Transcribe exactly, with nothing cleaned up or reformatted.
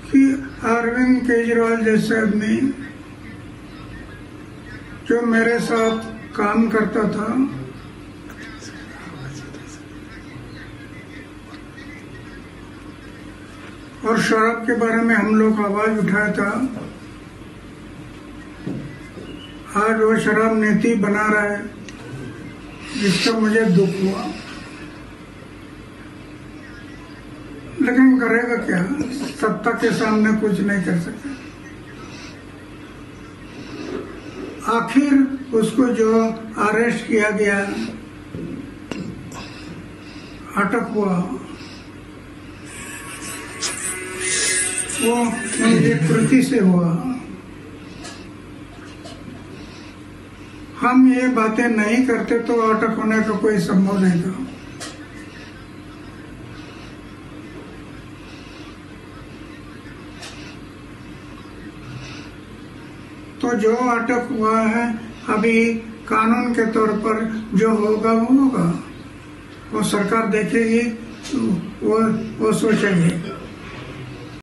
कि अरविंद केजरीवाल जैसे आदमी जो मेरे साथ काम करता था, और शराब के बारे में हम लोग आवाज उठाया था, आज वो शराब नीति बना रहा है, जिसका मुझे दुख हुआ। लेकिन करेगा क्या, सत्ता के सामने कुछ नहीं कर सकता। आखिर उसको जो अरेस्ट किया गया, अटक हुआ, वो उनकी कृति से हुआ। हम ये बातें नहीं करते तो अटक होने का कोई संभव नहीं था। तो जो अटक हुआ है, अभी कानून के तौर पर जो होगा वो होगा, वो सरकार देखेगी, वो वो सोचेगी।